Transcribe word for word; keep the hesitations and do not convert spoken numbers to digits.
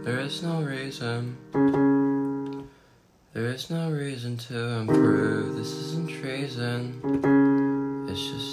There is no reason. There is no reason to improve. This isn't treason. It's just